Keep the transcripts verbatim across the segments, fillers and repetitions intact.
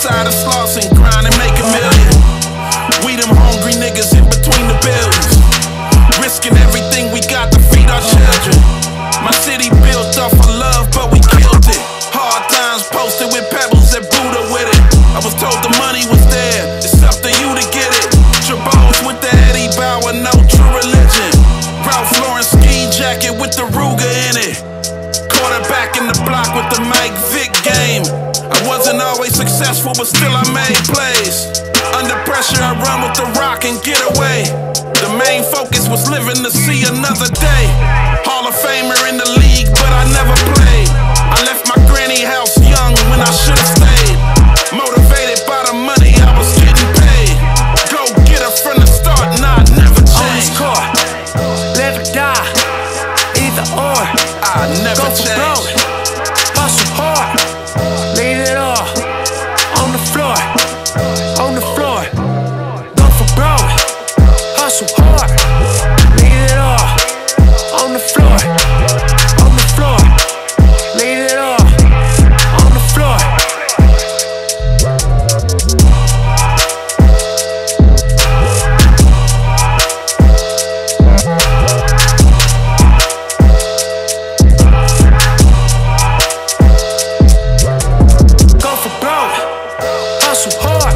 outside of slots and grind and make a million. We them hungry niggas in between the buildings, risking everything we got to feed our children. My city built off of love, but we killed it. Hard times posted with pebbles that Buddha with it. I was told the money was there, it's up to you to get it. Trabos with the Eddie Bauer, no true religion. Ralph Lauren ski jacket with the Ruga in it. Quarterback in the block with the Mike Vick game. I wasn't always successful, but still I made plays. Under pressure, I run with the rock and get away. The main focus was living to see another day. Hall of Famer in the league, but I never played. I left my granny house young when I should've stayed. Motivated by the money, I was getting paid. Go get her from the start, nah, never change. Core, live or die, either or. I never Go for change. broke, hustle hard, leave it all on the floor, on the floor. Go for broke, hustle hard, leave it all on the floor, on the floor. Leave it all on the floor. Go for broke, hustle hard.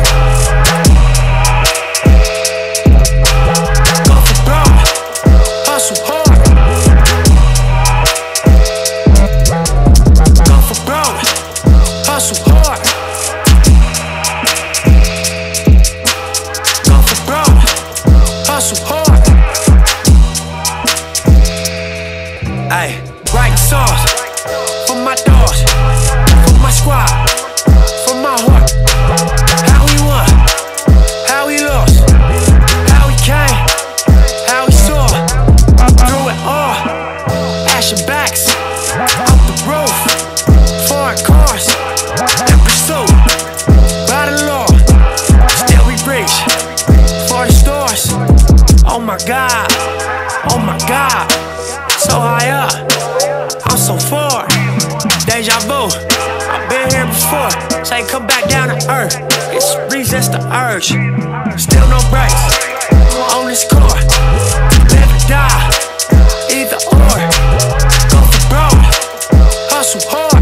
Go for broke, hustle hard. Go for broke, hustle hard. Go for broke, hustle hard. Ay, writing songs for my dogs, for my squad, for my heart. How we won, how we lost, how we came, how we saw. Through it all, ashen backs, up the roof, foreign cars, in pursuit, by the law. Still we reach for the stars. Oh my God, oh my God, so high up, I'm so far. Deja vu, I've been here before. Say come back down to earth, it's resist the urge. Still no breaks on this core. Live or die, either or. Go for broke, hustle hard.